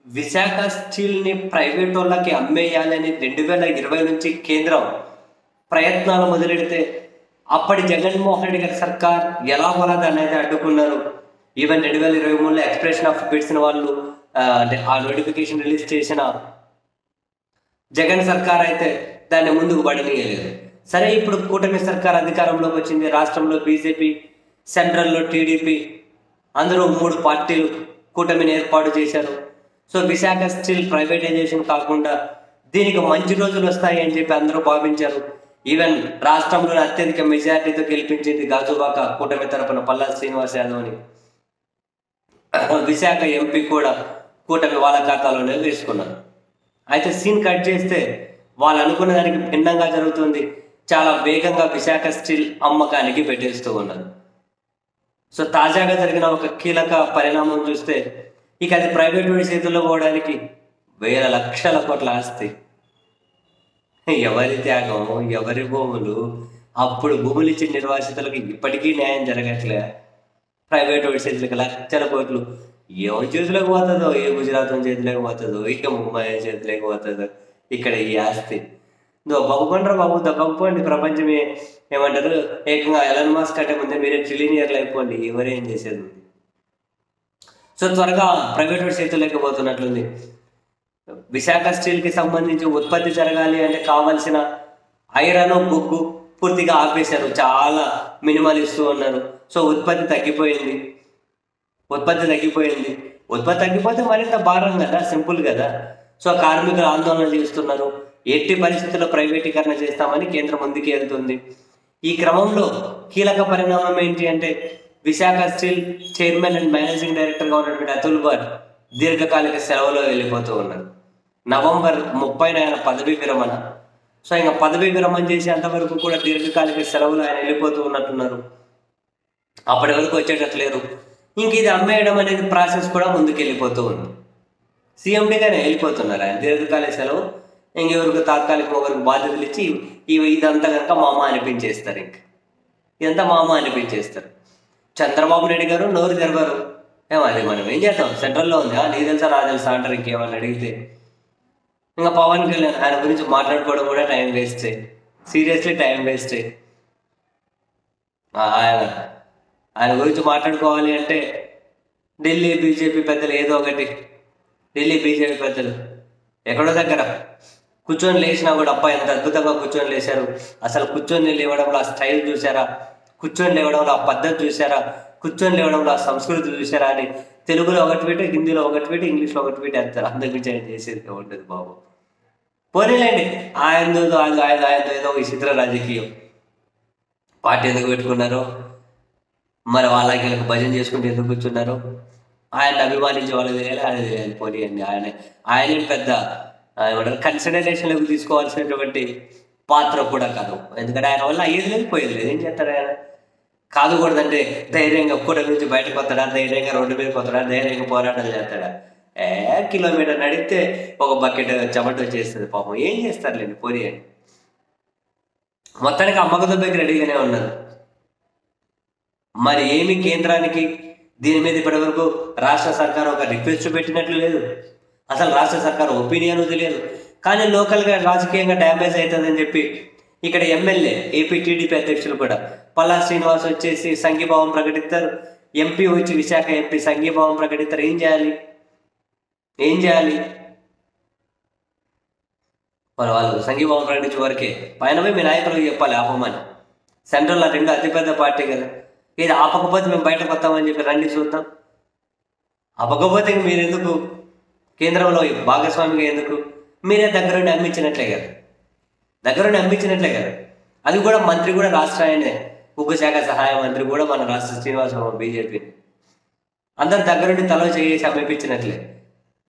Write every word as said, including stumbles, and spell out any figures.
Visakha స్టీల్‌ని private వాళ్ళకి అమ్మేయాలని రెండు వేల ఇరవై నుంచి కేంద్రం ప్రయత్నాలు మొదలెడితే, అప్పటి జగన్మోహన్ రెడ్డి గారి సర్కార్ ఎలాగోలా దాన్నైతే అడ్డుకున్నారు. ఈవెన్ రెండు వేల ఇరవై మూడులో ఎక్స్‌ప్రెషన్ ఆఫ్ బిడ్స్‌ని వాళ్ళు ఆహ్, అంటే ఆ నోటిఫికేషన్ రిలీజ్ చేసిన జగన్ సర్కార్ అయితే దాన్ని ముందుకు పడనీయలేదు. సరే, ఇప్పుడు కూటమి సర్కార్ అధికారంలోకి వచ్చింది. రాష్ట్రంలో బీజేపీ, సెంట్రల్‌లో టీడీపీ, అందరూ మూడు పార్టీలు కూటమిని ఏర్పాటు చేశారు. సో విశాఖ స్టీల్ ప్రైవేటైజేషన్ కాకుండా దీనికి మంచి రోజులు వస్తాయి అని చెప్పి అందరూ భావించారు. ఈవెన్ రాష్ట్రంలోని అత్యధిక మెజార్టీతో గెలిపించింది గాజువాక కూటమి తరపున పల్లా శ్రీనివాస్ యాదవ్ని. విశాఖ ఎంపీ కూడా కూటమి వాళ్ళ ఖాతాలోనే వేసుకున్నారు. అయితే సీన్ కట్ చేస్తే వాళ్ళు అనుకున్న దానికి భిన్నంగా జరుగుతుంది. చాలా వేగంగా విశాఖ స్టీల్ అమ్మకానికి పెట్టేస్తూ ఉన్నారు. సో తాజాగా జరిగిన ఒక కీలక పరిణామం చూస్తే, ఇక అది ప్రైవేట్ వాడి చేతుల్లో పోవడానికి వేల లక్షల కోట్ల ఆస్తి. ఎవరి త్యాగం, ఎవరి భూములు, అప్పుడు భూములు ఇచ్చిన నిర్వాసితులకు ఇప్పటికీ న్యాయం జరగట్లే. ప్రైవేట్ వాడి చేతులకు లక్షల కోట్లు ఎవరి చేతిలోకి పోతుందో, ఏ గుజరాత్ చేతిలోకి పోతుందో, ఇక ముంబై చేతిలోకి పోతుందో ఇక్కడ ఈ ఆస్తి. దొబ్బకపోండ్రా బాబు, దొబ్బకపోండి. ప్రపంచమే ఏమంటారు, ఏకంగా ఎలన్ మస్క్ కంటే ముందే మీరే ట్రిలినియర్లు అయిపోండి, ఎవరేం చేసేది ఉంది. సో త్వరగా ప్రైవేట్ వాడి చేతుల్లోకి పోతున్నట్లుంది. విశాఖ స్టీల్కి సంబంధించి ఉత్పత్తి జరగాలి అంటే కావాల్సిన ఐరన్, బొగ్గు పూర్తిగా ఆపేశారు. చాలా మినిమల్ ఇస్తూ ఉన్నారు. సో ఉత్పత్తి తగ్గిపోయింది ఉత్పత్తి తగ్గిపోయింది ఉత్పత్తి తగ్గిపోతే మరింత భారం కదా, సింపుల్ కదా. సో కార్మికులు ఆందోళన చేస్తున్నారు. ఎట్టి పరిస్థితుల్లో ప్రైవేటీకరణ చేస్తామని కేంద్రం ముందుకు వెళ్తుంది. ఈ క్రమంలో కీలక పరిణామం ఏంటి అంటే, Visakha steel chairman and managing డైరెక్టర్గా ఉన్నటువంటి అతుల్ బార్ దీర్ఘకాలిక సెలవులో వెళ్ళిపోతూ ఉన్నారు. నవంబర్ ముప్పైన ఆయన పదవీ విరమణ. సో ఇంకా పదవీ విరమణ చేసేంతవరకు కూడా దీర్ఘకాలిక సెలవులు ఆయన వెళ్ళిపోతూ ఉన్నట్టున్నారు. అప్పటి వరకు వచ్చేటట్లేరు. ఇంక ఇది అమ్మేయడం అనేది ప్రాసెస్ కూడా ముందుకు వెళ్ళిపోతూ ఉంది. సీఎండీగానే వెళ్ళిపోతున్నారు ఆయన దీర్ఘకాలిక సెలవు. ఇంకెవరికి తాత్కాలిక ఒకరికి బాధ్యతలు ఇచ్చి ఇవి ఇదంతా కనుక మామ అనిపించేస్తారు. ఇంక ఇదంతా మామ అనిపించేస్తారు. చంద్రబాబు నాయుడు గారు నోరు తెరవరు. ఏమో అది మనం ఏం చేద్దాం, సెంట్రల్లో ఉంది, నీకు తెలుసా నా తెలుసా అంటారు. ఇంకేమని అడిగితే ఇంకా పవన్ కళ్యాణ్ ఆయన గురించి మాట్లాడుకోవడం కూడా time waste, seriously time waste. ఆయన ఆయన గురించి మాట్లాడుకోవాలి అంటే ఢిల్లీ బీజేపీ పెద్దలు ఏదో ఒకటి ఢిల్లీ బీజేపీ పెద్దలు ఎక్కడో దగ్గర కూర్చొని లేచినా కూడా అబ్బా ఎంత అద్భుతంగా కూర్చొని లేచారు, అసలు కూర్చొని లేవడంలో ఆ స్టైల్ చూసారా, కూర్చొని లేవడంలో ఆ పద్ధతి చూసారా, కూర్చొని లేవడంలో ఆ సంస్కృతి చూసారా అని తెలుగులో ఒకటి పెట్టి, హిందీలో ఒకటి పెట్టి, ఇంగ్లీష్లో ఒకటి పెట్టి వేస్తారు. అందరికి ఆయన చేసేది ఉంటుంది బాబు. పోనీలేండి, ఆయనదో ఆయన ఆయన ఆయన ఏదో విచిత్ర రాజకీయం. పార్టీ ఎందుకు పెట్టుకున్నారు, మరి వాళ్ళకి వీళ్ళకి భజన చేసుకుంటూ ఎందుకు కూర్చున్నారు, ఆయన అభిమానించే వాళ్ళకి తెలియాలి, ఆయన తెలియాలి. పోనీ అండి, ఆయన ఆయన పెద్ద ఏమంటారు కన్సిడరేషన్లోకి తీసుకోవాల్సినటువంటి పాత్ర కూడా కాదు. ఎందుకంటే ఆయన వల్ల అయ్యేది లేదు, పోయేది లేదు. ఏం చేస్తారు ఆయన? కాదుకూడదంటే ధైర్యంగా కూడా నుంచి బయటకు వస్తాడా, ధైర్యంగా రోడ్డు మీదకి వస్తాడా, ధైర్యంగా పోరాటం చేస్తాడా? ఏ కిలోమీటర్ నడిస్తే ఒక బకెట్ చెమట వచ్చేస్తుంది పాపం. ఏం చేస్తారులేండి, పోనీ అని. మొత్తానికి అమ్మక దెబ్బకి రెడీగానే ఉన్నారు. మరి ఏమి కేంద్రానికి దీని మీద ఇప్పటి వరకు రాష్ట్ర సర్కారు ఒక రిక్వెస్ట్ పెట్టినట్లు లేదు. అసలు రాష్ట్ర సర్కారు ఒపీనియన్ తెలియదు. కానీ లోకల్గా రాజకీయంగా డ్యామేజ్ అవుతుందని చెప్పి ఇక్కడ ఎమ్మెల్యే ఏపీ టీడీపీ అధ్యక్షులు కూడా పల్లా శ్రీనివాస్ వచ్చేసి సంఘీభావం ప్రకటిస్తారు. ఎంపీ వచ్చి విశాఖ ఎంపీ సంఘీభావం ప్రకటిస్తారు. ఏం చేయాలి ఏం చేయాలి మరి వాళ్ళు సంఘీభావం ప్రకటించే వరకే పైన పోయి మీ నాయకులకు చెప్పాలి ఆపమని. సెంట్రల్లో రెండు అతిపెద్ద పార్టీ కదా, ఇది ఆపకపోతే మేము బయటకు వస్తామని చెప్పి రండి చూద్దాం. ఆపకపోతే మీరు ఎందుకు కేంద్రంలో భాగస్వామిగా ఎందుకు? మీరే దగ్గరుండి అమ్మించినట్లే కదా దగ్గరుండి అమ్మించినట్లే కదా అది కూడా మంత్రి కూడా రాష్ట్ర ఆయనే, ఉక్కు శాఖ సహాయ మంత్రి కూడా మన రాష్ట్ర శ్రీనివాసరావు బీజేపీ. అందరు దగ్గరుండి తల చేసి అమ్మిపించినట్లే.